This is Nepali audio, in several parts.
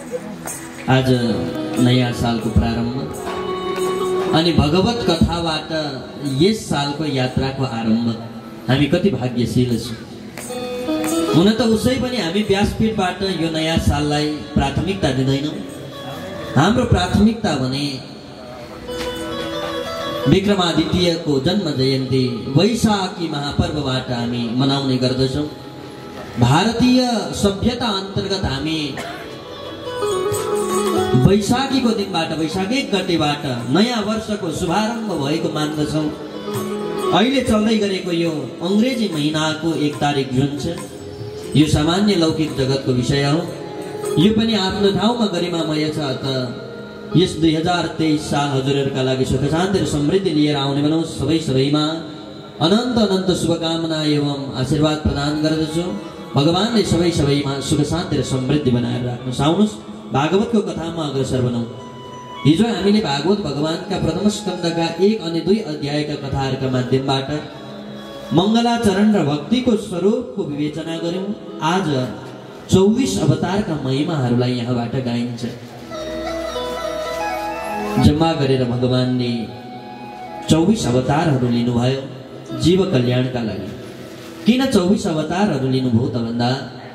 आज नयाँ सालको प्रारम्भ अनि भगवत कथाबाट यस सालको यात्राको आरम्भ। हामी कति भाग्यशील छौँ। हुन त उसै पनि हामी व्यासपीठबाट यो नयाँ साललाई प्राथमिकता दिँदैनौँ। हाम्रो प्राथमिकता भने विक्रमादित्यको जन्म जयन्ती वैशाखी महापर्वबाट हामी मनाउने गर्दछौँ। भारतीय सभ्यता अन्तर्गत हामी वैशाखीको दिनबाट वैशाख 1 गतेबाट नयाँ वर्षको शुभारम्भ भएको मान्दछौँ। अहिले चल्दै गरेको यो अङ्ग्रेजी महिनाको 1 तारिक जुन छ यो सामान्य लौकिक जगतको विषय हो। यो पनि आफ्नो ठाउँमा गरिमामय छ। त यस 2023 साल हजुरहरूका लागि सुख शान्ति र समृद्धि लिएर आउने बनोस्। सबैमा अनन्त अनन्त शुभकामना एवं आशीर्वाद प्रदान गर्दछु। भगवानले सबैमा सुख शान्ति र समृद्धि बनाएर राख्नुहोस्। आउनुहोस् भागवतको कथामा अग्रसर बनौँ। हिजो हामीले भागवत भगवानका प्रथम स्कन्धका 1 अनि 2 अध्यायका कथाहरूका माध्यमबाट मङ्गलाचरण र भक्तिको स्वरूपको विवेचना गर्यौँ। आज 24 अवतारका महिमाहरूलाई यहाँबाट गाइन्छ। जम्मा गरेर भगवानले 24 अवतारहरू लिनुभयो जीव कल्याणका लागि। किन 24 अवतारहरू लिनुभयो त भन्दा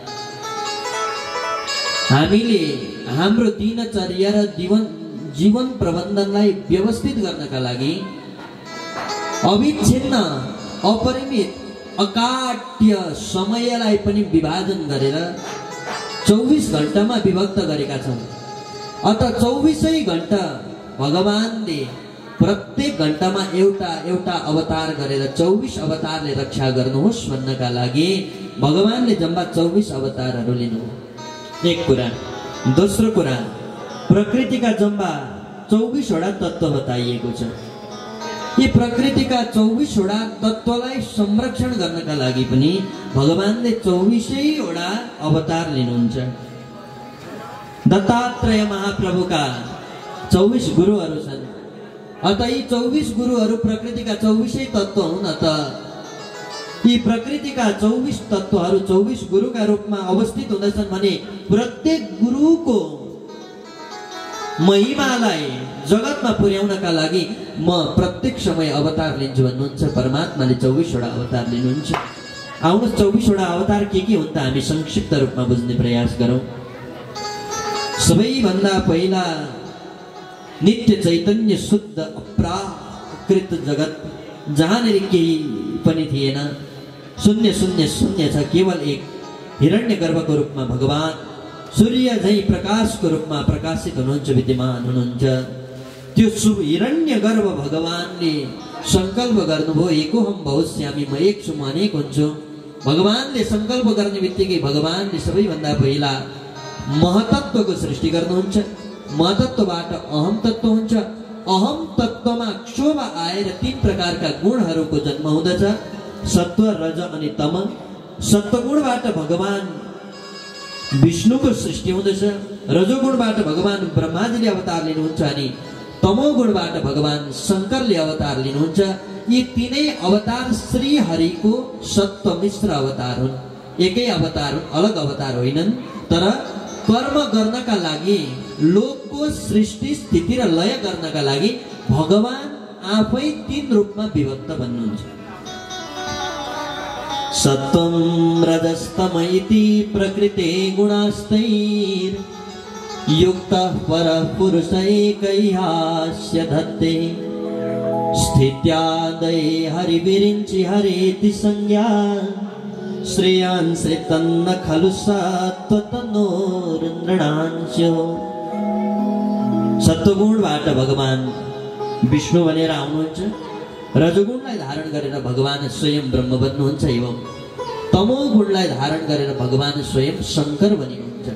हामीले हाम्रो दिनचर्या र जीवन प्रबन्धनलाई व्यवस्थित गर्नका लागि अविच्छिन्न अपरिमित अकाट्य समयलाई पनि विभाजन गरेर 24 घण्टामा विभक्त गरेका छौँ। अत 24 घण्टा भगवानले प्रत्येक घण्टामा एउटा अवतार गरेर 24 अवतारले रक्षा गर्नुहोस् भन्नका लागि भगवानले जम्मा 24 अवतारहरू लिनुभयो। एक कुरा। दोस्रो कुरा, प्रकृतिका जम्मा 24 वटा तत्त्व बताइएको छ। यी प्रकृतिका 24 वटा तत्त्वलाई संरक्षण गर्नका लागि पनि भगवानले 24 वटा अवतार लिनुहुन्छ। दत्तात्रेय महाप्रभुका 24 गुरुहरू छन्। अत यी 24 गुरुहरू प्रकृतिका 24 तत्त्व हुन्। अत यी प्रकृतिका 24 तत्त्वहरू 24 गुरुका रूपमा अवस्थित हुँदछन् भने प्रत्येक गुरुको महिमालाई जगतमा पुर्याउनका लागि म प्रत्येक समय अवतार लिन्छु भन्नुहुन्छ। परमात्माले 24 वटा अवतार लिनुहुन्छ। आउनुहोस् 24 वटा अवतार के हुन् त हामी संक्षिप्त रूपमा बुझ्ने प्रयास गरौँ। सबैभन्दा पहिला नित्य चैतन्य शुद्ध अप्राकृत जगत जहाँनिर केही पनि थिएन, शून्य शून्य शून्य छ। केवल एक हिरण्य गर्भको रूपमा भगवान सूर्य झैं प्रकाशको रूपमा प्रकाशित हुनुहुन्छ, विद्यमान हुनुहुन्छ। त्यो हिरण्य गर्भ भगवानले संकल्प गर्नुभयो एकोहम बहुश्यामी, म एक छु म अनेक हुन्छु। भगवानले संकल्प गर्ने बित्तिकै भगवानले सबैभन्दा पहिला महतत्वको सृष्टि गर्नुहुन्छ। महतत्वबाट अहम तत्व हुन्छ। अहम तत्वमा क्षोभ आएर 3 प्रकारका गुणहरूको जन्म हुँदछ, सत्व, रज अनि तम। सत्वगुणबाट भगवान विष्णुको सृष्टि हुँदछ। रजोगुणबाट भगवान ब्रह्माजीले अवतार लिनुहुन्छ अनि तमोगुणबाट भगवान शङ्करले अवतार लिनुहुन्छ। यी 3 अवतार श्री हरिको सप्तमिश्र अवतार हुन्। एकै अवतार हुन्, अलग अवतार होइनन्। तर कर्म गर्नका लागि, लोकको सृष्टि स्थिति र लय गर्नका लागि भगवान आफै 3 रूपमा विभक्त बन्नुहुन्छ। सत्वं रजस्तम इति प्रकृते गुणास्तैर् युक्तः परः पुरुषैकैहास्य धत्ते स्थित्यादये हरिविरिञ्चि हरेति संज्ञा श्रेयान् श्रितन्न खलु सत्त्वतनोर्नृणांशो। सत्वगुणबाट भगवान विष्णु बनेर आउनुहुन्छ। रजोगुणलाई धारण गरेर भगवान स्वयं ब्रह्म बन्नुहुन्छ एवं तमोगुणलाई धारण गरेर भगवान स्वयं शङ्कर बनिनुहुन्छ।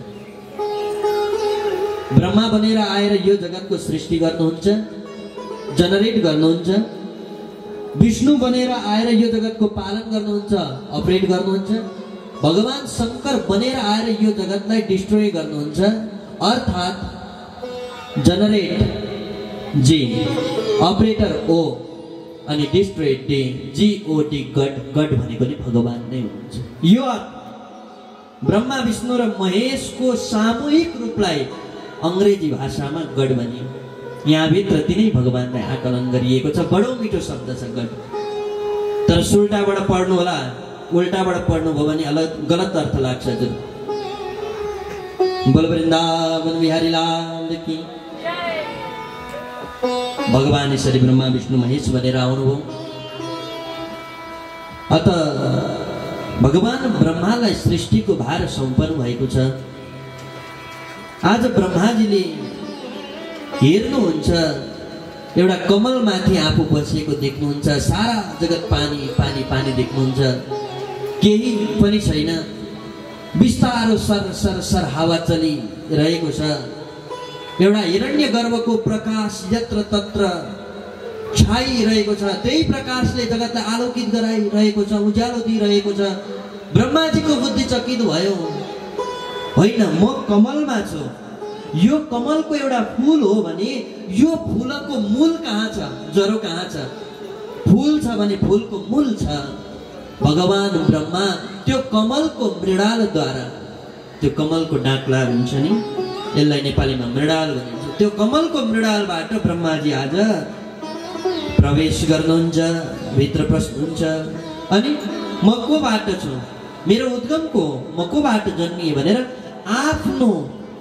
ब्रह्मा बनेर आएर यो जगतको सृष्टि गर्नुहुन्छ, जनरेट गर्नुहुन्छ। विष्णु बनेर आएर यो जगतको पालन गर्नुहुन्छ, अपरेट गर्नुहुन्छ। भगवान शङ्कर बनेर आएर यो जगतलाई डिस्ट्रोय गर्नुहुन्छ। अर्थात् जनरेट जी, अपरेटर ओ अनि destroy D, GOD God. God भनेको नि भगवान नै हुनुहुन्छ। यो ब्रह्मा विष्णु र महेशको सामूहिक रूपलाई अङ्ग्रेजी भाषामा गड भनियो। यहाँभित्र तिनै भगवानलाई आकलन गरिएको छ। बडो मिठो शब्द छ गड। तर सुल्टाबाट पढ्नु होला, उल्टाबाट पढ्नुभयो भने गलत अर्थ लाग्छ हजुर। बोल वृन्दावन बिहारी लाल की। भगवान यसरी ब्रह्मा विष्णु महेश बनेर आउनुभयो। अत भगवान ब्रह्मालाई सृष्टिको भार सुम्पनु भएको छ। आज ब्रह्माजीले हेर्नुहुन्छ, एउटा कमलमाथि आफू बसेको देख्नुहुन्छ। सारा जगत पानी पानी पानी देख्नुहुन्छ। केही पनि छैन, बिस्तारो सर सर सर हावा चलिरहेको छ। एउटा हिरण्य गर्भको प्रकाश यत्र तत्र छाइरहेको छ। त्यही प्रकाशले जगतलाई आलोकित गराइरहेको छ, उज्यालो दिइरहेको छ। ब्रह्माजीको बुद्धि चकित भयो, होइन म कमलमा छु। यो कमलको एउटा फूल हो भने यो फूलको मूल कहाँ छ, जरो कहाँ छ? फूल छ भने फूलको मूल छ। भगवान ब्रह्मा त्यो कमलको मृणालद्वारा, त्यो कमलको डाक्ला हुन्छ नि, यसलाई नेपालीमा मृणाल भनिन्छ। त्यो कमलको मृणालबाट ब्रह्माजी आज प्रवेश गर्नुहुन्छ, भित्र पस्नुहुन्छ। अनि म कोबाट छु, मेरो उद्गम को, म कोबाट जन्मिए भनेर आफ्नो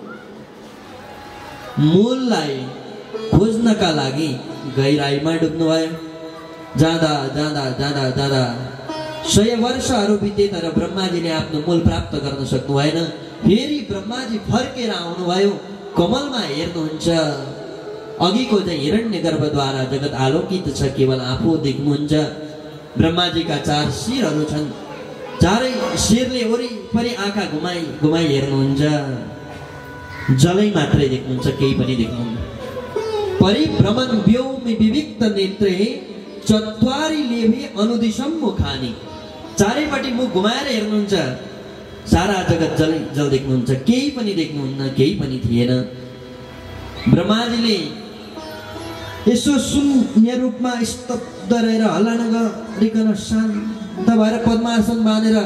मूललाई खोज्नका लागि गहिराईमा डुब्नुभयो। जाँदा जाँदा जाँदा जाँदा 100 वर्षहरू बिते, तर ब्रह्माजीले आफ्नो मूल प्राप्त गर्न सक्नु भएन। फेरि ब्रह्माजी फर्केर आउनुभयो, कमलमा हेर्नुहुन्छ। अघिको चाहिँ हिरण्य गर्भद्वारा जगत आलोकित छ, केवल आफू देख्नुहुन्छ। ब्रह्माजीका 4 शिरहरू छन्। चारै शिरले वरिपरि आँखा घुमाई घुमाई हेर्नुहुन्छ। जलै मात्रै देख्नुहुन्छ, केही पनि देख्नुहुन्न। परिभ्रमण व्योमि विविक्त नेत्रे चत्वारी लेभे अनुदिशम मुखानि। चारैपट्टि मुख घुमाएर हेर्नुहुन्छ। सारा जगत जलै जल देख्नुहुन्छ, केही पनि देख्नुहुन्न, केही पनि थिएन। ब्रह्माजीले यसो शून्य रूपमा स्तब्ध रहेर हल्ला नगरिकन शान्त भएर पद्मासन बाँधेर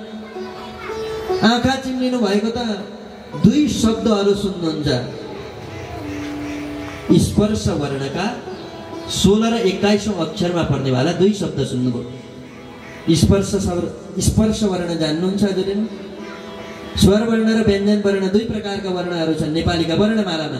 आँखा चिम्लिनु भएको त 2 शब्दहरू सुन्नुहुन्छ। स्पर्श वर्णका 16 र 21 अक्षरमा पर्नेवाला 2 शब्द सुन्नुभयो। स्पर्श वर्ण जान्नुहुन्छ हजुरले? स्वर वर्ण र व्यञ्जन वर्ण 2 प्रकारका वर्णहरू छन् नेपालीका वर्णमालामा।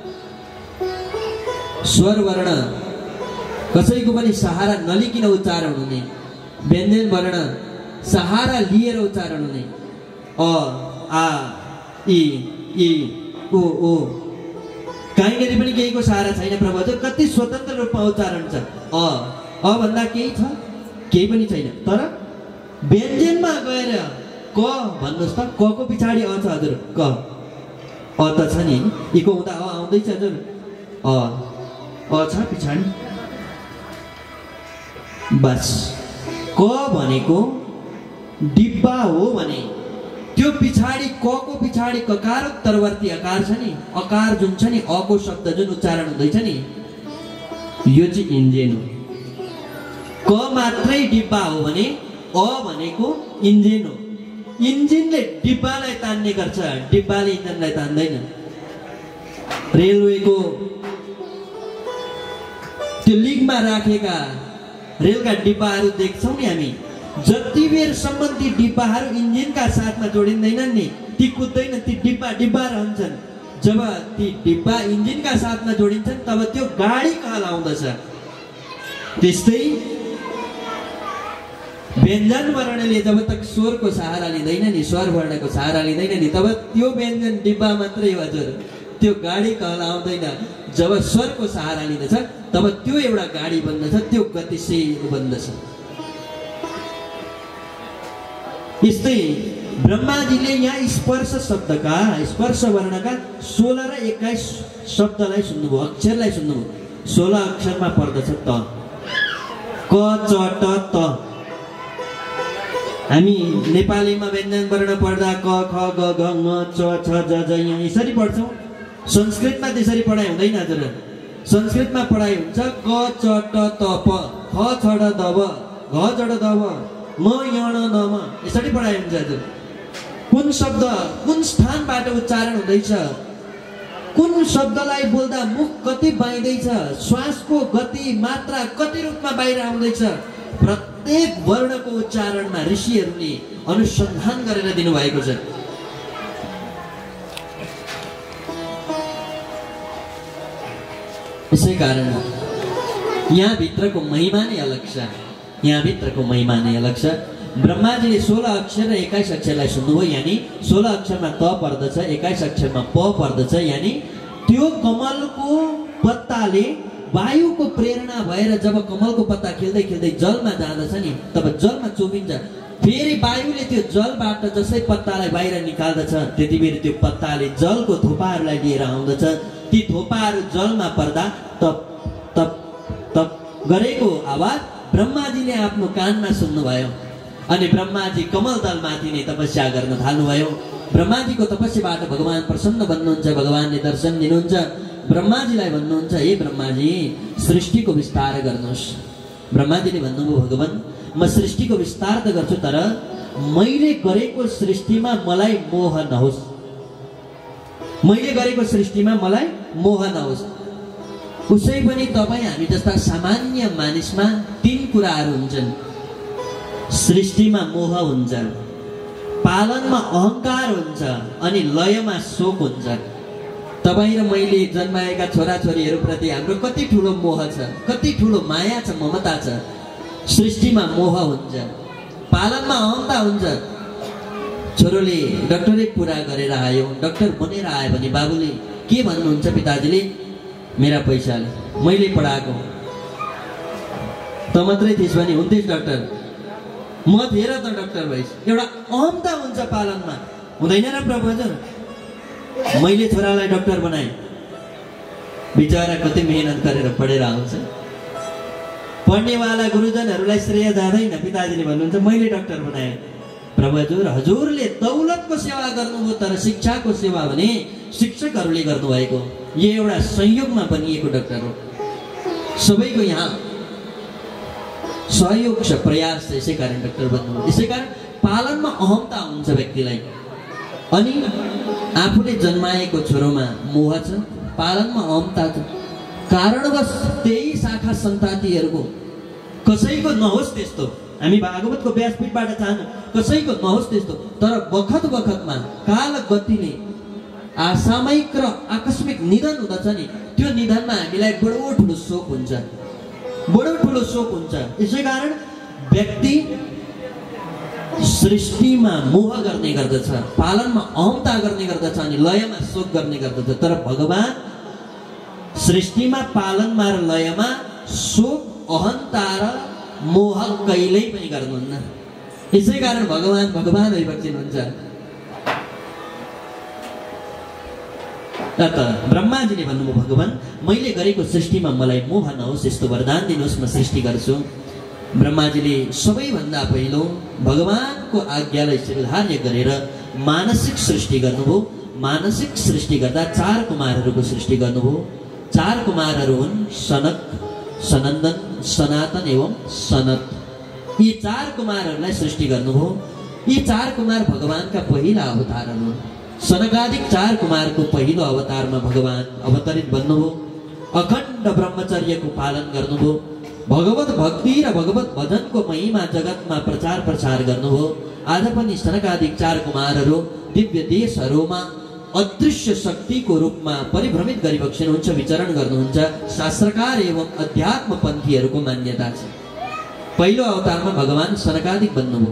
स्वर वर्ण कसैको पनि सहारा नलिकन उच्चारण हुने। व्यञ्जन वर्ण सहारा लिएर उच्चारण हुने। अ आ इ ई ओ ओ। कहीँनिर पनि केहीको सहारा छैन प्रभु हजुर। कति स्वतन्त्र रूपमा उच्चारण छ। अ भन्दा केही छ, केही पनि छैन। तर व्यञ्जनमा गएर क भन्नुहोस् त, क को पछाडि अ छ हजुर। क अ त छ नि, इको हुँदा अ आउँदैछ हजुर। अ छ पछाडि। बस क भनेको डिब्बा हो भने त्यो पछाडि क को पछाडि ककारोत्तरवर्ती अकार छ नि, अकार जुन छ नि, अ को शब्द जुन उच्चारण हुँदैछ नि, यो चाहिँ इन्जिन हो। क मात्रै डिब्बा हो भने अ भनेको इन्जिन हो। इन्जिनले डिब्बालाई तान्ने गर्छ, डिब्बाले इन्जिनलाई तान्दैन। रेलवेको त्यो लिगमा राखेका रेलका डिब्बाहरू देख्छौँ नि हामी। जति बेरसम्म ती डिब्बाहरू इन्जिनका साथमा जोडिँदैनन् नि, ती कुद्दैन, ती डिब्बा डिब्बा रहन्छन्। जब ती डिब्बा इन्जिनका साथमा जोडिन्छन् तब त्यो गाडी कहलाउँदछ। त्यस्तै व्यञ्जन वर्णले जब तक स्वरको सहारा लिँदैन नि, स्वर वर्णको सहारा लिँदैन नि, तब त्यो व्यञ्जन डिब्बा मात्रै हो हजुर, त्यो गाडी कहलाउँदैन। जब स्वरको सहारा लिँदछ तब त्यो एउटा गाडी बन्दछ, त्यो गतिशील बन्दछ। यस्तै ब्रह्माजीले यहाँ स्पर्श शब्दका, स्पर्श वर्णका 16 र 21 शब्दलाई सुन्नुभयो, अक्षरलाई सुन्नुभयो। 16 अक्षरमा पर्दछ त, क च ट त। हामी नेपालीमा व्यञ्जन वर्ण पढ्दा क ख ग घ ङ च छ ज ज यहाँ यसरी पढ्छौँ। संस्कृतमा त्यसरी पढाइ हुँदैन हजुर। संस्कृतमा पढाइ हुन्छ क च ट त प, ख छ ड द ब, घ ज ड द ब, म य ण न म, यसरी पढाइ हुन्छ हजुर। कुन शब्द कुन स्थानबाट उच्चारण हुँदैछ कुन शब्दलाई बोल्दा मुख कति बाहिँदैछ, श्वासको गति मात्रा कति रूपमा बाहिर आउँदैछ, प्रत्येक वर्णको उच्चारणमा ऋषिहरूले अनुसन्धान गरेर दिनुभएको छ। यसै कारण यहाँ भित्रको महिमा नै अलग छ। यहाँ भित्रको महिमा नै अलग छ। ब्रह्माजीले 16 अक्षर र 21 अक्षरलाई सुन्नुभयो, यानी 16 अक्षरमा त पर्दछ, 21 अक्षरमा प पर्दछ, यानी त्यो कमलको पत्ताले वायुको प्रेरणा भएर जब कमलको पत्ता खिल्दै खिल्दै जलमा जाँदछ नि, तब जलमा चुबिन्छ। फेरि वायुले त्यो जलबाट जसै पत्तालाई बाहिर निकाल्दछ, त्यतिबेर त्यो पत्ताले जलको थोपाहरूलाई लिएर आउँदछ। ती थोपाहरू जलमा पर्दा तप तप तप गरेको आवाज ब्रह्माजीले आफ्नो कानमा सुन्नुभयो। अनि ब्रह्माजी कमल दलमाथि नै तपस्या गर्न थाल्नुभयो। ब्रह्माजीको तपस्याबाट भगवान प्रसन्न बन्नुहुन्छ, भगवानले दर्शन दिनुहुन्छ। ब्रह्माजीलाई भन्नुहुन्छ, हे ब्रह्माजी, सृष्टिको विस्तार गर्नुहोस्। ब्रह्माजीले भन्नुभयो, भगवान म सृष्टिको विस्तार त गर्छु, तर मैले गरेको सृष्टिमा मलाई मोह नहोस्। मैले गरेको सृष्टिमा मलाई मोह नहोस्। उसै पनि तपाईँ हामी जस्ता सामान्य मानिसमा 3 कुराहरू हुन्छन्। सृष्टिमा मोह हुन्छ, पालनमा अहंकार हुन्छ, अनि लयमा शोक हुन्छ। तपाईँ र मैले जन्माएका छोराछोरीहरूप्रति हाम्रो कति ठुलो मोह छ, कति ठुलो माया छ, ममता छ। सृष्टिमा मोह हुन्छ, पालनमा अहंता हुन्छ। छोरोले डक्टरेट पुरा गरेर आयो, डक्टर बनेर आयो भने बाबुले के भन्नुहुन्छ, पिताजीले मेरा पैसाले मैले पढाएको त मात्रै थिइस् भने हुन्थेस् डक्टर, म थिएर त डक्टर भइस्। एउटा अहमता हुन्छ पालनमा, हुँदैन र प्रभु हजुर? मैले छोरालाई डक्टर बनाएँ, बिचरा कति मेहनत गरेर पढेर आउँछ। पढ्नेवाला गुरुजनहरूलाई श्रेय जाँदैन। पिताजीले भन्नुहुन्छ मैले डक्टर बनाएँ। प्रभु हजुर, हजुरले दौलतको सेवा गर्नुभयो, तर शिक्षाको सेवा भने शिक्षकहरूले गर्नुभएको। यो एउटा संयोगमा बनिएको डक्टर हो। सबैको यहाँ सहयोग छ, प्रयास छ, यसै कारण डक्टर बन्नुभयो। यसै कारण पालनमा अहमता हुन्छ व्यक्तिलाई। अनि आफूले जन्माएको छोरोमा मोह छ, पालनमा अहमता छ। कारणवश त्यही शाखा सन्तातिहरूको कसैको नहोस् त्यस्तो। हामी भागवतको व्यासपीठबाट चाहनु कसैको नहोस् त्यस्तो, तर बखत बखतमा काल गतिले असामयिक र आकस्मिक निधन हुँदछ नि, त्यो निधनमा हामीलाई बडो ठुलो शोक हुन्छ, बडो ठुलो शोक हुन्छ। यसै कारण व्यक्ति सृष्टिमा मोह गर्ने गर्दछ, पालनमा अहमता गर्ने गर्दछ, अनि लयमा शोक गर्ने गर्दछ। तर भगवान सृष्टिमा, पालनमा र लयमा शोक, अहंता र मोह कहिल्यै पनि गर्नुहुन्न। यसै कारण भगवान भगवान भइबक्सिनुहुन्छ। त ब्रह्माजीले भन्नुभयो, भगवान मैले गरेको सृष्टिमा मलाई मोह नहोस्, यस्तो वरदान दिनुहोस्, म सृष्टि गर्छु। ब्रह्माजीले सबैभन्दा पहिलो भगवानको आज्ञालाई स्वीकार्य गरेर मानसिक सृष्टि गर्नुभयो। मानसिक सृष्टि गर्दा 4 कुमारहरूको सृष्टि गर्नुभयो। 4 कुमारहरू हुन् सनक, सनन्दन, सनातन एवं सनत। यी 4 कुमारहरूलाई सृष्टि गर्नुभयो। यी 4 कुमार भगवानका पहिला अवतारहरू हुन्। सनकादिक 4 कुमारको पहिलो अवतारमा भगवान अवतरित बन्नुभयो। अखण्ड ब्रह्मचर्यको पालन गर्नुभयो। भगवत भक्ति र भगवत भजनको महिमा जगतमा प्रचार प्रसार गर्नुभयो। आज पनि सनकादिक 4 कुमारहरू दिव्य देशहरूमा अदृश्य शक्तिको रूपमा परिभ्रमित गरिबक्सिनुहुन्छ, विचरण गर्नुहुन्छ। शास्त्रकार एवं अध्यात्म पन्थीहरूको मान्यता छ। पहिलो अवतारमा भगवान सनकादिक बन्नुभयो।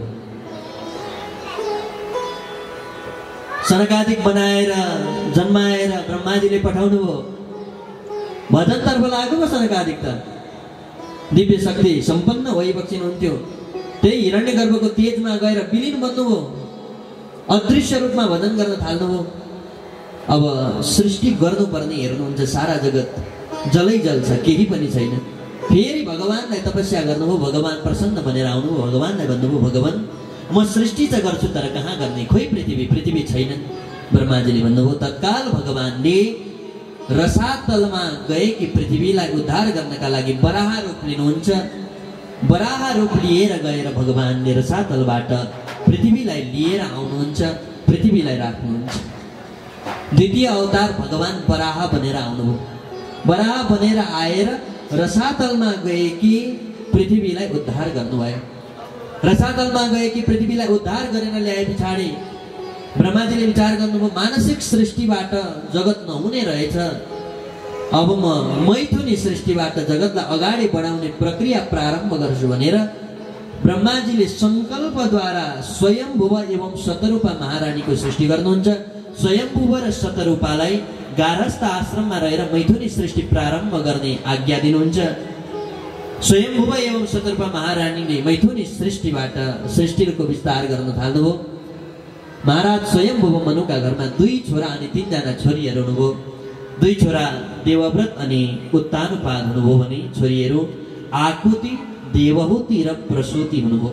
सनकादिक बनाएर जन्माएर ब्रह्माजीले पठाउनुभयो। भजनतर्फ लाग्नुभयो सनकादिक त दिव्य शक्ति सम्पन्न भइबक्सिनुहुन्थ्यो। त्यही हिरण्यगर्भको तेजमा गएर विलीन बन्नुभयो। अदृश्य रूपमा भजन गर्न थाल्नुभयो। अब सृष्टि गर्नुपर्ने हेर्नुहुन्छ, सारा जगत जलै जल छ, केही पनि छैन। फेरि भगवानलाई तपस्या गर्नुभयो। भगवान प्रसन्न बनेर आउनुभयो। भगवानलाई भन्नुभयो, भगवान म सृष्टि त गर्छु, तर कहाँ गर्ने, खोइ पृथ्वी छैन। ब्रह्माजीले भन्नुभयो, तत्काल भगवानले रसातलमा गएकी पृथ्वीलाई उद्धार गर्नका लागि वराह रूप लिनुहुन्छ। वराह रूप लिएर गएर भगवानले रसातलबाट पृथ्वीलाई लिएर आउनुहुन्छ, पृथ्वीलाई राख्नुहुन्छ। द्वितीय अवतार भगवान बराह बनेर आउनुभयो। बराह बनेर आएर रसातलमा गएकी पृथ्वीलाई उद्धार गर्नुभयो। रसातलमा गएकी पृथ्वीलाई उद्धार गरेर ल्याए पछाडि ब्रह्माजीले विचार गर्नुभयो मानसिक सृष्टिबाट जगत नहुने रहेछ, अब म मैथुनी सृष्टिबाट जगतलाई अगाडि बढाउने प्रक्रिया प्रारम्भ गर्छु भनेर ब्रह्माजीले सङ्कल्पद्वारा स्वयम्भुव एवं शतरूपा महारानीको सृष्टि गर्नुहुन्छ। स्वयम्भुव र शतरूपालाई गार्हस्थ आश्रममा रहेर मैथुनी सृष्टि प्रारम्भ गर्ने आज्ञा दिनुहुन्छ। स्वयम्भुव एवं शतरूपा महारानीले मैथुनी सृष्टिबाट सृष्टिको विस्तार गर्न थाल्नुभयो। महाराज स्वयम्भुव मनुका घरमा 2 छोरा अनि 3 जना छोरीहरू हुनुभयो। 2 छोरा देवव्रत अनि उत्तानुपाद हुनुभयो भने छोरीहरू आकुति, देवहूति र प्रसूति हुनुभयो।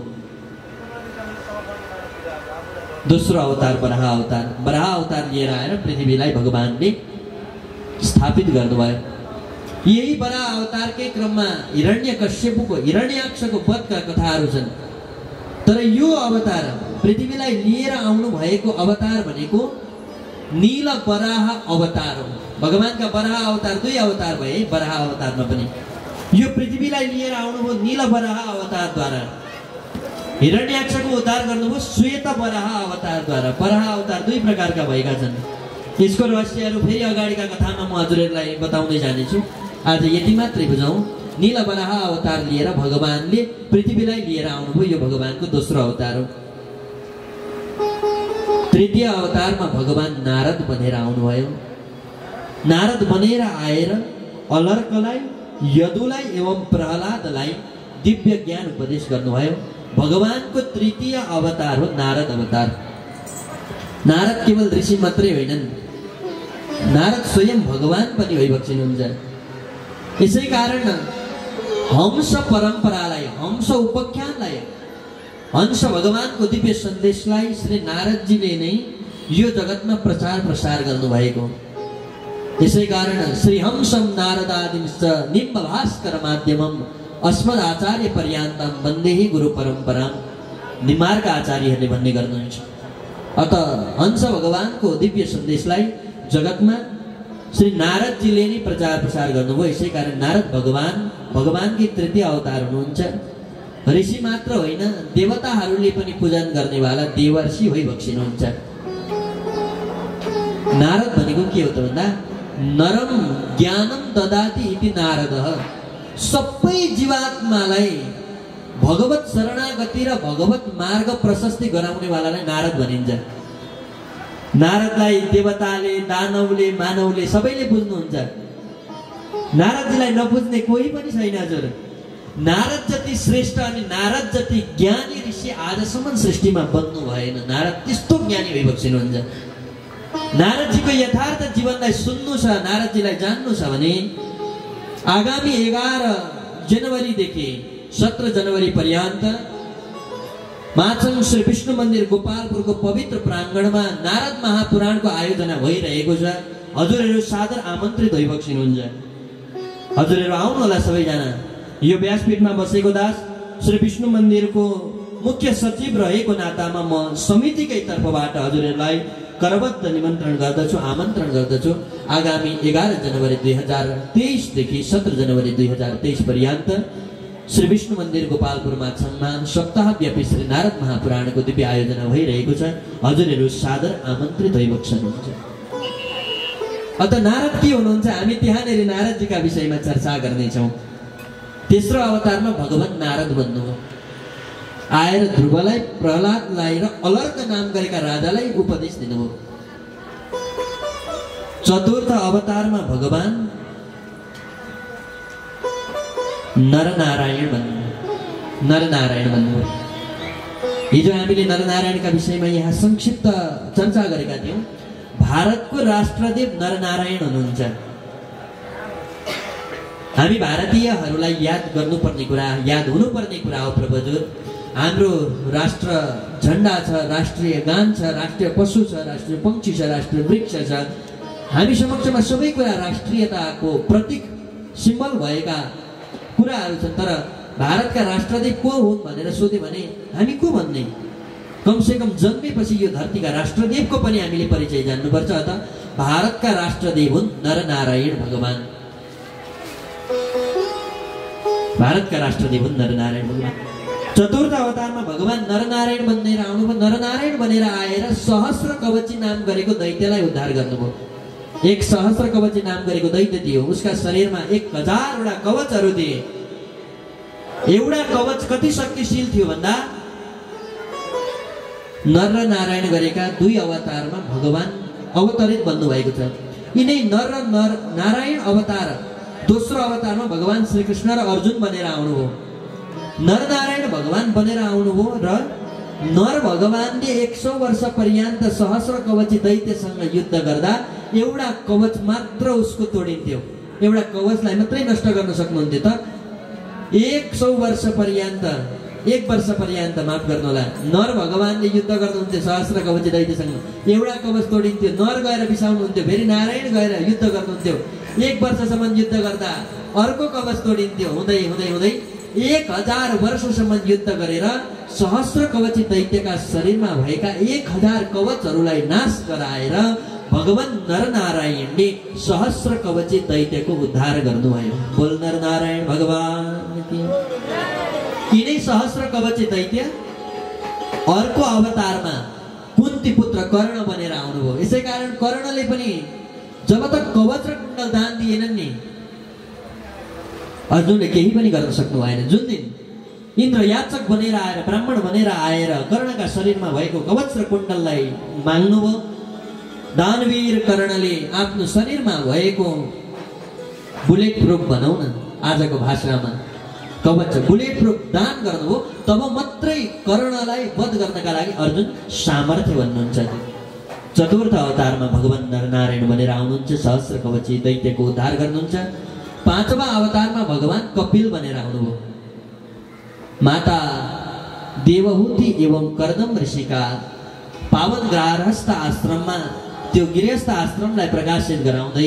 दोस्रो अवतार बराह अवतार। बराह अवतार लिएर आएर पृथ्वीलाई भगवानले स्थापित गर्नुभयो। यही बराह अवतारकै क्रममा हिरण्यकश्यपको हिरण्याक्षको वधका कथाहरू छन्। तर यो अवतार पृथ्वीलाई लिएर आउनु भएको अवतार भनेको नील बराह अवतार हो। भगवानका बराह अवतार 2 अवतार भए। बराह अवतारमा पनि यो पृथ्वीलाई लिएर आउनुभयो नील बराह अवतारद्वारा। हिरण्याक्षको उद्धार गर्नुभयो श्वेत बराह अवतारद्वारा। बराह अवतार 2 प्रकारका भएका छन्। यसको रहस्यहरू फेरि अगाडिका कथामा म हजुरहरूलाई बताउँदै जानेछु। आज यति मात्रै बुझौँ। नील बराह अवतार लिएर भगवानले पृथ्वीलाई लिएर आउनुभयो। यो भगवानको दोस्रो अवतार हो। तृतीय अवतारमा भगवान नारद बनेर आउनुभयो। नारद बनेर आएर अलर्कलाई, यदुलाई एवं प्रहलादलाई दिव्य ज्ञान उपदेश गर्नुभयो। भगवानको तृतीय अवतार हो नारद अवतार। नारद केवल ऋषि मात्रै होइनन्, नारद स्वयं भगवान पनि भइबक्सिनुहुन्छ। यसै कारण हंस परम्परालाई, हंस उपाख्यानलाई, हंस भगवानको दिव्य सन्देशलाई श्री नारदजीले नै यो जगतमा प्रचार प्रसार गर्नुभएको। यसै कारण श्री हंसम नारदादिंश्च निम्ब भास्कर माध्यमम अस्मद आचार्य पर्यान्तम वन्देहि गुरु परम्परा। निमार्ग आचार्यहरूले भन्ने गर्नुहुन्छ। अत हंस भगवानको दिव्य सन्देशलाई जगतमा श्री नारदजीले नै प्रचार प्रसार गर्नुभयो। यसै कारण नारद भगवानकै तृतीय अवतार हुनुहुन्छ। ऋषि मात्र होइन, देवताहरूले पनि पूजन गर्नेवाला देवर्षि भइबक्सिनुहुन्छ। नारद भनेको के हो त भन्दा नरम ज्ञानम ददाति इति नारदः। सबै जीवात्मालाई भगवत शरणागति र भगवत मार्ग प्रशस्ति गराउनेवालालाई नारद भनिन्छ। नारदलाई देवताले, दानवले, मानवले सबैले बुझ्नुहुन्छ। नारदजीलाई नबुझ्ने कोही पनि छैन हजुर। नारद जति श्रेष्ठ अनि नारद जति ज्ञानी ऋषि आजसम्म सृष्टिमा बन्नु भएन। नारद त्यस्तो ज्ञानी भइबक्सिनुहुन्छ। नारदजीको यथार्थ जीवनलाई सुन्नु छ, नारदजीलाई जान्नु छ भने आगामी 11 जनवरीदेखि 17 जनवरी पर्यन्त माचङ श्री विष्णु मन्दिर गोपालपुरको पवित्र प्राङ्गणमा नारद महापुराणको आयोजना भइरहेको छ। हजुरहरू सादर आमन्त्रित भइबक्सिनुहुन्छ। हजुरहरू आउनुहोला सबैजना। यो व्यासपीठमा बसेको दास श्री विष्णु मन्दिरको मुख्य सचिव रहेको नातामा म समितिकै तर्फबाट हजुरहरूलाई करबद्ध निमन्त्रण गर्दछु, आमन्त्रण गर्दछु। आगामी 11 जनवरी 2023 देखि 17 जनवरी 2023 पर्यन्त श्री विष्णु मन्दिर गोपालपुर माछङमा सप्ताहव्यापी श्री नारद महापुराणको दिव्य आयोजना भइरहेको छ। हजुरहरू सादर आमन्त्रित भइबक्सनुहुन्छ। अत नारद के हुनुहुन्छ हामी त्यहाँनेर नारदजीका विषयमा चर्चा गर्नेछौँ। तेस्रो अवतारमा भगवान नारद बन्नुभयो। आएर ध्रुवलाई, प्रहलादलाई र अलर्क नाम गरेका राजालाई उपदेश दिनुभयो। चतुर्थ अवतारमा भगवान नरनारायण बन्नुभयो। हिजो हामीले नरनारायणका विषयमा यहाँ संक्षिप्त चर्चा गरेका थियौँ। भारतको राष्ट्रदेव नरनारायण हुनुहुन्छ। हामी भारतीयहरूलाई याद गर्नुपर्ने कुरा, याद हुनुपर्ने कुरा हो प्रभुजुर। हाम्रो राष्ट्र झण्डा छ, राष्ट्रिय गान छ, राष्ट्रिय पशु छ, राष्ट्रिय पंक्षी छ, राष्ट्रिय वृक्ष छ। हामी समक्षमा सबै कुरा राष्ट्रियताको प्रतीक, सिम्बल भएका कुराहरू छन्। तर भारतका राष्ट्रदेव को हुन् भनेर सोध्यो भने हामी को भन्ने? कमसेकम जन्मेपछि यो धरतीका राष्ट्रदेवको पनि हामीले परिचय जान्नुपर्छ। अत भारतका राष्ट्रदेव हुन् नरनारायण भगवान। भारतका राष्ट्रदेव हुन् नरनारायण भगवान। चतुर्थ अवतारमा भगवान नरनारायण बनेर आउनुभयो। नरनारायण बनेर आएर सहस्र कवची नाम गरेको दैत्यलाई उद्धार गर्नुभयो। एक सहस्र कवची नाम गरेको दैत्य थियो, उसका शरीरमा 1000 वटा कवचहरू थिए। एउटा कवच कति शक्तिशील थियो भन्दा नर र नारायण गरेका 2 अवतारमा भगवान अवतरित बन्नु भएको छ। यिनै नर र नारायण अवतार दोस्रो अवतारमा भगवान श्री कृष्ण र अर्जुन बनेर आउनुभयो। नर नारायण भगवान बनेर आउनुभयो र नर भगवानले 100 वर्ष पर्यन्त सहस्र कवची दैत्यसँग युद्ध गर्दा एउटा कवच मात्र उसको तोडिन्थ्यो। एउटा कवचलाई मात्रै नष्ट गर्न सक्नुहुन्थ्यो। त 100 वर्ष पर्यन्त 1 वर्ष पर्यन्त माफ गर्नु होला, नर भगवानले युद्ध गर्नुहुन्थ्यो सहस्र कवची दैत्यसँग। एउटा कवच तोडिन्थ्यो, नर गएर बिसाउनुहुन्थ्यो, फेरि नारायण गएर युद्ध गर्नुहुन्थ्यो। 1 वर्षसम्म युद्ध गर्दा अर्को कवच तोडिन्थ्यो। हुँदै हुँदै हुँदै 1000 वर्षसम्म युद्ध गरेर सहस्र कवची दैत्यका शरीरमा भएका 1000 कवचहरूलाई नाश गराएर भगवान नरनारायणले सहस्र कवची दैत्यको उद्धार गर्नुभयो। बोल नरनारायण भगवान की। यिनै सहस्र कवची दैत्य अर्को अवतारमा कुन्ती पुत्र कर्ण बनेर आउनुभयो। यसै कारण कर्णले पनि जब तक कवच र कुण्डल दान दिएनन् नि अर्जुनले केही पनि गर्न सक्नु भएन। जुन दिन इन्द्र याचक बनेर आएर ब्राह्मण बनेर आएर कर्णका शरीरमा भएको कवच र कुण्डललाई माग्नुभयो, दानवीर कर्णले आफ्नो शरीरमा भएको बुलेट प्रुफ भनौँ न आजको भाषामा कवच बुलेट प्रुफ दान गर्नुभयो। तब मात्रै कर्णलाई वध गर्नका लागि अर्जुन सामर्थ्य भन्नुहुन्छ। चतुर्थ अवतारमा भगवान नरनारायण बनेर आउनुहुन्छ, सहस्र कवची दैत्यको उद्धार गर्नुहुन्छ। पाँचवा अवतारमा भगवान कपिल बनेर आउनुभयो। माता देवहूति एवं कर्दम ऋषिका पावन गृहस्थ आश्रममा त्यो गृहस्थ आश्रमलाई प्रकाशित गराउँदै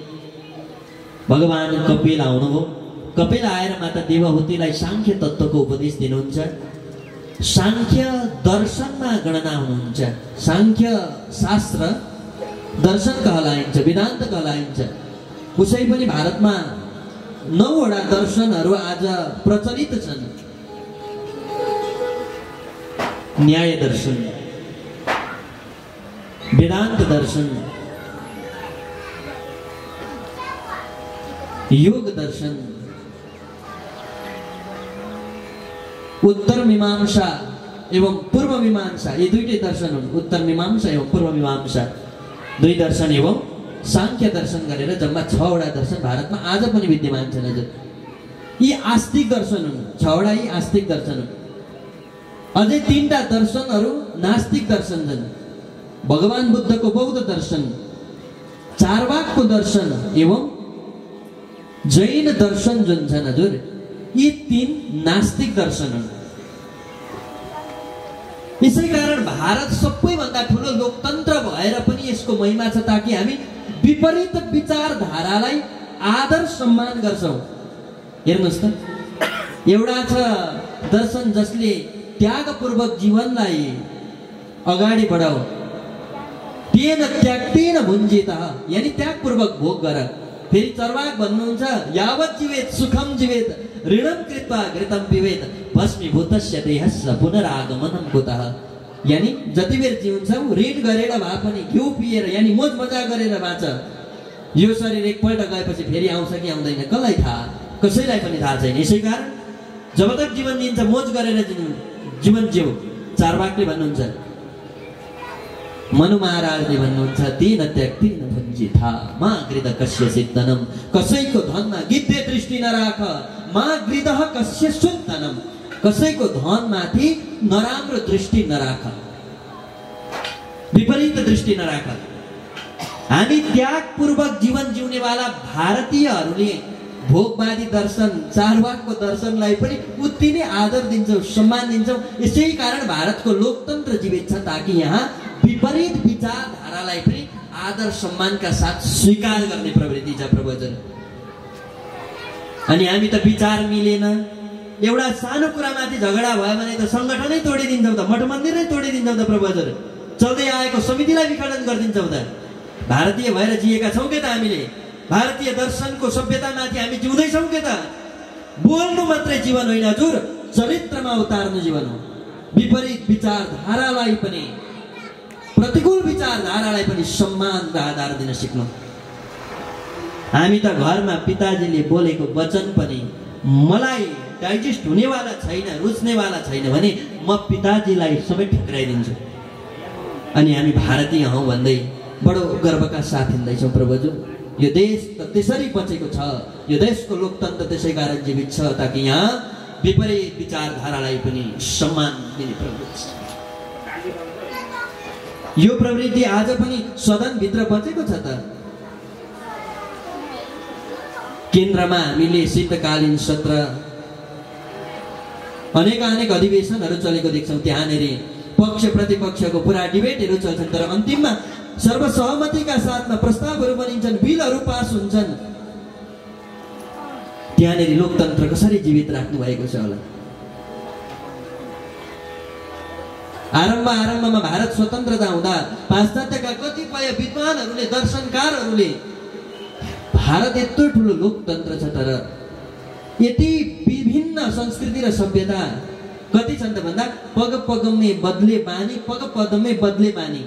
भगवान कपिल आउनुभयो। कपिल आएर माता देवहूतिलाई सांख्य तत्त्वको उपदेश दिनुहुन्छ। सांख्य दर्शनमा गणना हुनुहुन्छ। सांख्य शास्त्र दर्शन कहलाइन्छ, वेदान्त कहलाइन्छ। उसै पनि भारतमा 9 वटा दर्शनहरू आज प्रचलित छन्। न्याय दर्शन, वेदांत दर्शन, योग दर्शन, उत्तर मीमांसा एवं पूर्व मीमांसा, ये दुईटै दर्शन हुन्। उत्तर मीमांसा एवं पूर्व मीमांसा 2 दर्शन एवं सांख्य दर्शन गरेर जम्मा 6 वटा दर्शन भारतमा आज पनि विद्यमान छन्। हजुर, यी आस्तिक दर्शन हुन्। 6 वटा यी आस्तिक दर्शन हुन्। अझै 3टा दर्शनहरू नास्तिक दर्शन छन्। भगवान बुद्धको बौद्ध दर्शन, चारवाकको दर्शन एवं जैन दर्शन जुन छन् हजुर, यी 3 नास्तिक दर्शन हुन्। यसै कारण भारत सबैभन्दा ठुलो लोकतन्त्र भएर पनि यसको महिमा छ, ताकि हामी विपरीत विचारधारालाई आदर सम्मान गर्छौं। हेर्नुहोस् त, एउटा छ दर्शन जसले त्यागपूर्वक जीवनलाई अगाडि बढाऊ, तेन त्याक्तेन भुञ्जितः, यानी त्यागपूर्वक भोग गर। फेरि चर्वाक भन्नुहुन्छ, यावत् जीवेत सुखम जीवेत ऋणम कृत्वा घृतम पिबेत भस्मीभूतस्य देहस्य पुनरागमनं कुतः। यानी जति बेर जिउँछौ ऋण गरेर भए पनि घिउ पिएर, यानी मोज मजा गरेर बाँच। यो शरीर एकपल्ट गएपछि फेरि आउँछ कि आउँदैन कसलाई थाहा, कसैलाई पनि थाहा छैन। यसै कारण जब तक जीवन दिन्छ मोज गरेर जीवन जिउ। चारवाकले भन्नुहुन्छ, मनु महाराजले भन्नुहुन्छ, तेन त्याक्तेन भुञ्जितः मा गृध कस्य सिद्धनम। कसैको धनमा गिद्धे दृष्टि नराख, मा गृध कस्य सुद्धनम। कसैको धनमाथि नराम्रो दृष्टि नराख, विपरीत दृष्टि नराख। हामी त्यागपूर्वक जीवन जिउनेवाला भारतीयहरूले भोगवादी दर्शन, चारवाकको दर्शनलाई पनि उति नै आदर दिन्छौँ, सम्मान दिन्छौँ। यसै कारण भारतको लोकतन्त्र जीवित छ, ताकि यहाँ विपरीत विचारधारालाई पनि आदर सम्मानका साथ स्वीकार गर्ने प्रवृत्ति छ प्रवचन। अनि हामी त विचार मिलेन, एउटा सानो कुरामाथि झगडा भयो भने त सङ्गठनै तोडिदिन्छौ त, मठ मन्दिर नै तोडिदिन्छौ त प्रभु हजुर। चल्दै आएको समितिलाई विखण्डन गरिदिन्छौ त। भारतीय भएर जिएका छौँ के त हामीले? भारतीय दर्शनको सभ्यतामाथि हामी जिउँदैछौँ के त? बोल्नु मात्रै जीवन होइन हजुर, चरित्रमा उतार्नु जीवन हो। विपरीत विचारधारालाई पनि, प्रतिकूल विचारधारालाई पनि सम्मान र आधार दिन सिक्नु। हामी त घरमा पिताजीले बोलेको वचन पनि मलाई डाइजेस्ट हुनेवाला छैन, रुच्नेवाला छैन भने म पिताजीलाई सबै ठुक्राइदिन्छु। अनि हामी भारतीय हौँ भन्दै बडो गर्वका साथ हिँड्दैछौँ प्रभुज्यू। यो देश त त्यसरी बचेको छ, यो देशको लोकतन्त्र त्यसै कारण जीवित छ ताकि यहाँ विपरीत विचारधारालाई पनि सम्मान दिने प्रवृत्ति छ। यो प्रवृत्ति आज पनि सदनभित्र बचेको छ त। केन्द्रमा हामीले शीतकालीन सत्र अनेक अधिवेशनहरू चलेको देख्छौँ। त्यहाँनिर पक्ष प्रतिपक्षको पुरा डिबेटहरू चल्छन्, तर अन्तिममा सर्वसहमतिका साथमा प्रस्तावहरू बनिन्छन्, बिलहरू पास हुन्छन्। त्यहाँनिर लोकतन्त्र कसरी जीवित राख्नु भएको छ होला? आरम्भमा भारत स्वतन्त्रता हुँदा पाश्चात्यका कतिपय विद्वानहरूले, दर्शनकारहरूले भारत यत्रो ठुलो लोकतन्त्र छ तर यति विभिन्न संस्कृति र सभ्यता कति छन् त भन्दा पग पगमै बदले बानी, पग पदमै बदले बानी,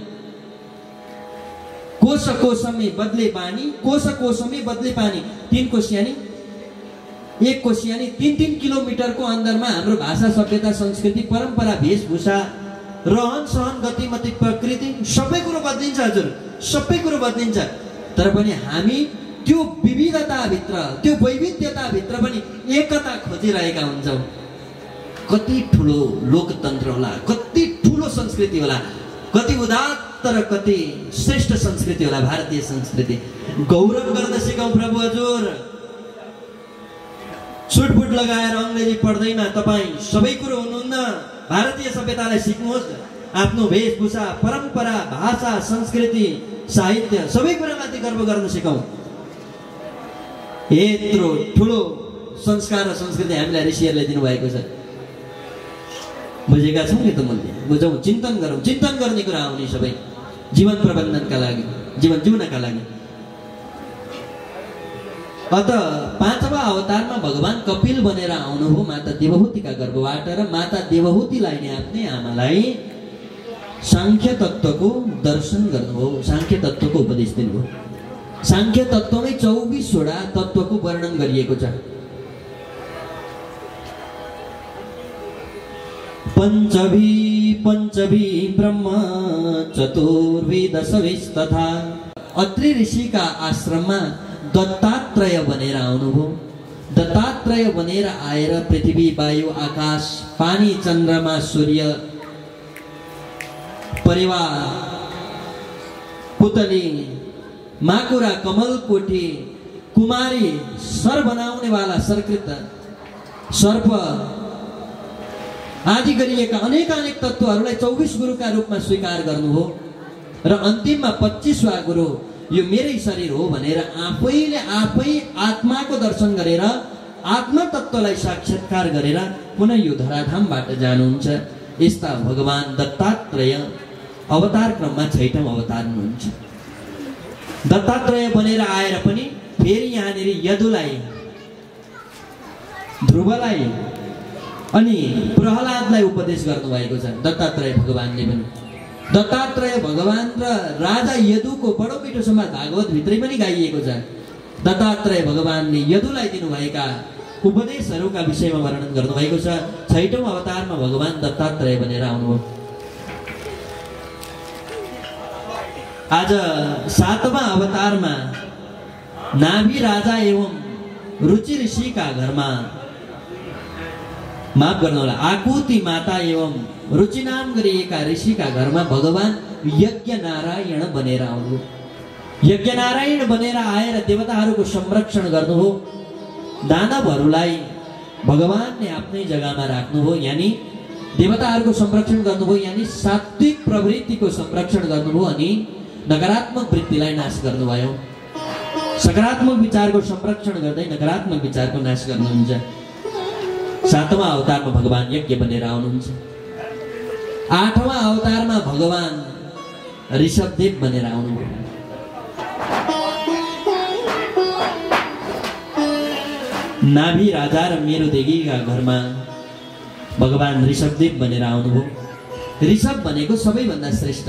कोश कोशमै बदले बानी, कोश कोशमै बदले पानी। 3 कोसियानी 1 कोसियानी 3 किलोमिटरको अन्दरमा हाम्रो भाषा, सभ्यता, संस्कृति, परम्परा, वेशभूषा, रहन सहन, गतिमती, प्रकृति सबै कुरो बदलिन्छ हजुर, सबै कुरो बदलिन्छ। तर पनि हामी त्यो विविधताभित्र, त्यो वैविध्यताभित्र पनि एकता खोजिरहेका हुन्छौँ। कति ठुलो लोकतन्त्र होला, कति ठुलो संस्कृति होला, कति उदात्त र कति श्रेष्ठ संस्कृति होला भारतीय संस्कृति। गौरव गर्न सिकौँ प्रभु हजुर। सुटफुट लगाएर अङ्ग्रेजी पढ्दैमा तपाईँ सबै कुरो हुनुहुन्न। भारतीय सभ्यतालाई सिक्नुहोस्। आफ्नो वेशभूषा, परम्परा, भाषा, संस्कृति, साहित्य सबै कुरामाथि गर्व गर्न सिकौँ। यत्रो ठुलो संस्कार र संस्कृति हामीलाई ऋषिहरूले दिनुभएको छ। बुझेका छौँ नि त? मूल्य बुझौँ, चिन्तन गरौँ। चिन्तन गर्ने कुरा आउने सबै जीवन प्रबन्धनका लागि, जीवन जिउनका लागि। अत 5वां अवतारमा भगवान कपिल बनेर आउनुभयो माता देवहूतिका गर्भबाट र माता देवहूतिलाई नै आफ्नै आमालाई सांख्य तत्त्वको दर्शन गर्नुभयो, सांख्य तत्त्वको उपदेश दिनुभयो। सांख्य तत्त्वमै 24वटा तत्त्वको वर्णन गरिएको छ। पंचभी ब्रह्म चतुर्वी दशभिस्तथा। अत्रि ऋषिका आश्रममा दत्तात्रेय बनेर आउनुभयो। दत्तात्रेय बनेर आएर पृथ्वी, वायु, आकाश, पानी, चन्द्रमा, सूर्य, परिवार, पुतली, माकुरा, कमलकोटी, कुमारी, सर बनाउने वाला सर्कृत, सर्प आदि गरिएका अनेक तत्त्वहरूलाई 24 गुरुका रूपमा स्वीकार गर्नुभयो र अन्तिममा 25वां गुरु यो मेरै शरीर हो भनेर आफैले आफै आत्माको दर्शन गरेर आत्मा तत्त्वलाई साक्षात्कार गरेर पुनः यो धराधामबाट जानुहुन्छ। यस्ता भगवान दत्तात्रेय अवतार क्रममा 6औं अवतार हुनुहुन्छ। दत्तात्रेय बनेर आएर पनि फेरि यहाँनिर यदुलाई, ध्रुवलाई अनि प्रहलादलाई उपदेश गर्नुभएको छ दत्तात्रेय भगवानले पनि। दत्तात्रेय भगवान र राजा यदुको बडो मिठो संवाद भागवत भित्रै पनि गाइएको छ। दत्तात्रेय भगवानले यदुलाई दिनुभएका उपदेशहरूका विषयमा वर्णन गर्नुभएको छ। 6औं अवतारमा भगवान दत्तात्रेय बनेर आउनुभयो। आज 7वां अवतारमा नाभि राजा एवं रुचि ऋषिका घरमा, माफ गर्नुहोला, आकुति माता एवं रुचि नाम गरिएका ऋषिका घरमा भगवान यज्ञ नारायण बनेर आउनुभयो। यज्ञ नारायण बनेर आएर देवताहरूको संरक्षण गर्नुभयो। दानवहरूलाई भगवानले आफ्नै जग्गामा राख्नुभयो, यानी देवताहरूको संरक्षण गर्नुभयो, यानी सात्विक प्रवृत्तिको संरक्षण गर्नुभयो अनि नकारात्मक वृत्तिलाई नाश गर्नुभयो। सकारात्मक विचारको संरक्षण गर्दै नकारात्मक विचारको नाश गर्नुहुन्छ। 7वां अवतारमा भगवान यज्ञ बनेर आउनुहुन्छ। 8वां अवतारमा भगवान ऋषभदेव बनेर आउनुभयो। नाभि राजा र मेरो देवीका घरमा भगवान ऋषभदेव बनेर आउनुभयो। ऋषभ भनेको सबैभन्दा श्रेष्ठ,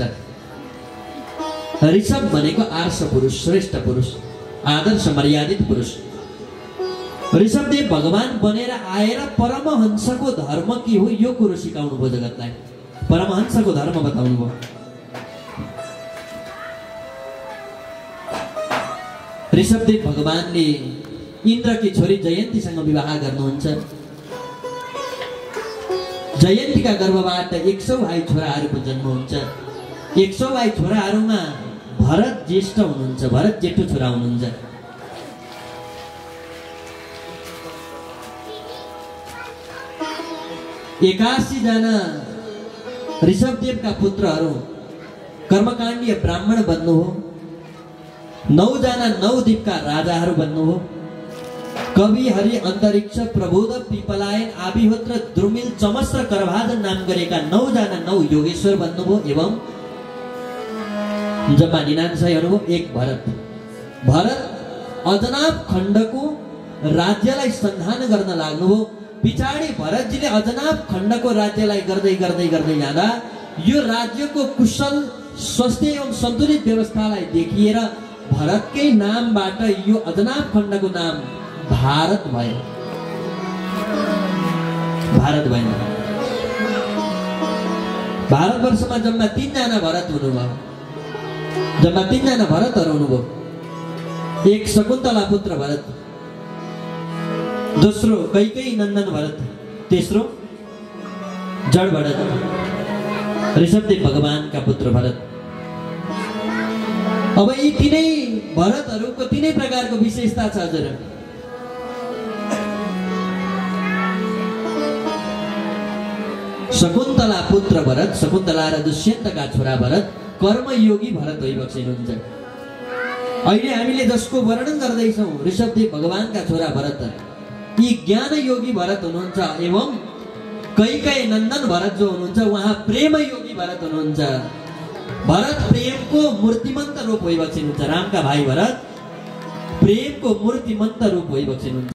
ऋषभ भनेको आर्ष पुरुष, श्रेष्ठ पुरुष, आदर्श मर्यादित पुरुष। ऋषभदेव भगवान बनेर आएर परमहंसको धर्म के हो यो कुरो सिकाउनु भयो जगतलाई। परमहंसको धर्म बताउनु भयो। ऋषभदेव भगवानले इन्द्रकी छोरी जयन्तीसँग विवाह गर्नुहुन्छ। जयन्तीका गर्भबाट 100 भाइ छोराहरूको जन्म हुन्छ। 100 भाइ छोराहरूमा भरत ज्येष्ठ हुनुहुन्छ, भरत जेठो छोरा हुनुहुन्छ। एकासी जना ऋषभदेवका पुत्रहरू कर्मकाण्डीय ब्राह्मण बन्नु हो। 9 जना 9 द्वीपका राजाहरू बन्नु हो। कवि, हरि, अन्तरिक्ष, प्रबोध, पिपलायन, आविहोत्र, द्रुमिल, चमस र करभाजन नाम गरेका 9 जना 9 योगेश्वर बन्नुभयो। एवं जम्मा 99 हुनुभयो। 1 भरत। भरत अजनाब खण्डको राज्यलाई सन्धान गर्न लाग्नुभयो। पिछाडी भरतजीले अजनाब खण्डको राज्यलाई गर्दै गर्दै गर्दै जाँदा यो राज्यको कुशल, स्वस्थ एवं सन्तुलित व्यवस्थालाई देखिएर भरतकै नामबाट यो अजनाब खण्डको नाम भारत भयो। भारत भयो। भारतवर्षमा जम्मा 3 जना भरत हुनुभयो। जम्मा 3 जना भरतहरू हुनुभयो। 1 शकुन्तला पुत्र भरत, दोस्रो कैकेयी नन्दन भरत, तेस्रो जड भरत, ऋषभदेव भगवानका पुत्र भरत। अब यी तीनै भरतहरूको तीनै प्रकारको विशेषता छ हजुर। शकुन्तला पुत्र भरत, शकुन्तला र दुष्यन्तका छोरा भरत कर्मयोगी भरत भइबक्सिनुहुन्छ। अहिले हामीले जसको वर्णन गर्दैछौँ ऋषभदेव भगवानका छोरा भरत, यी ज्ञानयोगी भरत हुनुहुन्छ। एवं कैकेयी नन्दन भरत जो हुनुहुन्छ उहाँ प्रेमयोगी भरत हुनुहुन्छ। भरत प्रेमको मूर्तिमन्त रूप भइबक्सिनुहुन्छ। रामका भाइ भरत प्रेमको मूर्तिमन्त रूप भइबक्सिनुहुन्छ।